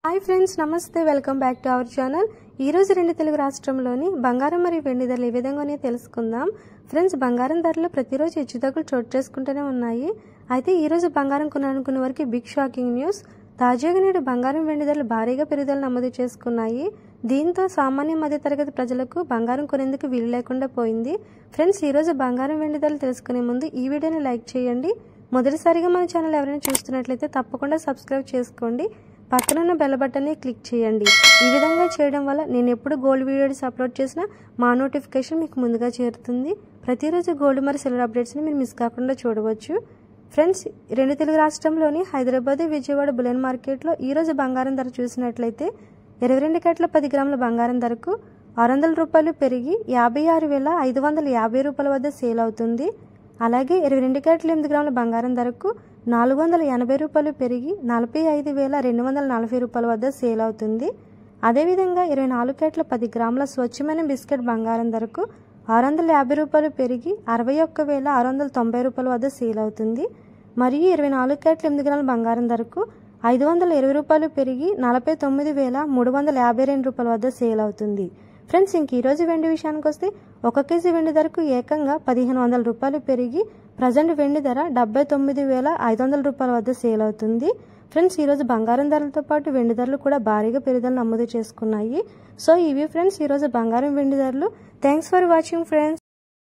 Hi friends, నమస్తే. Welcome back to our channel. ఈ రోజు రెండు తెలుగు రాష్ట్రంలోని బంగారం మరియు వెండి ధరలు ఏ విధంగానే తెలుసుకుందాం. ఫ్రెండ్స్, బంగారం ధరలు ప్రతిరోజు హెచ్చుతగ్గులు చోటు చేసుకుంటూనే ఉన్నాయి. అయితే ఈ రోజు బంగారం కొనాలనుకున్న వారికి బిగ్ షాకింగ్ న్యూస్. తాజాగా నేడు బంగారం వెండి ధరలు భారీగా పెరుగుదల నమోదు చేసుకున్నాయి. దీంతో సామాన్య మధ్య తరగతి ప్రజలకు బంగారం కొనేందుకు వీలు లేకుండా పోయింది. ఫ్రెండ్స్, ఈ రోజు బంగారం వెండి ధరలు తెలుసుకునే ముందు ఈ వీడియోని లైక్ చేయండి. మొదటిసారిగా మన ఛానల్ ఎవరైనా చూస్తున్నట్లయితే తప్పకుండా సబ్స్క్రైబ్ చేసుకోండి. పక్కనున్న బెల్ బటన్ని క్లిక్ చేయండి. ఈ విధంగా చేయడం వల్ల నేను ఎప్పుడు గోల్డ్ వీడియోస్ అప్లోడ్ చేసినా మా నోటిఫికేషన్ మీకు ముందుగా చేరుతుంది. ప్రతిరోజు గోల్డ్ మరియు సిల్వర్ అప్డేట్స్ని మీరు మిస్ కాకుండా చూడవచ్చు. ఫ్రెండ్స్, రెండు తెలుగు రాష్ట్రంలోని హైదరాబాద్, విజయవాడ బులియన్ మార్కెట్లో ఈరోజు బంగారం ధర చూసినట్లయితే 22 క్యారెట్ల 10 గ్రాముల బంగారం ధరకు ₹600 పెరిగి 56,550 రూపాయల వద్ద సేల్ అవుతుంది. అలాగే 22 క్యారెట్ల 8 గ్రాముల బంగారం ధరకు ₹480 పెరిగి 45,240 రూపాయల వద్ద సేల్ అవుతుంది. అదేవిధంగా 24 క్యారెట్ల 10 గ్రాముల స్వచ్ఛమైన బిస్కెట్ బంగారం ధరకు ₹650 పెరిగి 61,690 రూపాయల వద్ద సేల్ అవుతుంది. మరియు 24 క్యారెట్ల 8 గ్రాముల బంగారం ధరకు ₹520 పెరిగి 49,352 రూపాయల వద్ద సేల్ అవుతుంది. ఫ్రెండ్స్, ఇంక ఈరోజు వెండి విషయానికి వస్తే 1 కేజీ వెండి ధరకు ఏకంగా ₹1,500 పెరిగి ప్రజెంట్ వెండి ధర 79,500 రూపాయల వద్ద సేల్ అవుతుంది. ఫ్రెండ్స్, ఈరోజు బంగారం ధరలతో పాటు వెండి ధరలు కూడా భారీగా పెరుగుదల నమోదు చేసుకున్నాయి. సో ఇవి ఫ్రెండ్స్ ఈరోజు బంగారం వెండి ధరలు. Thanks for watching friends.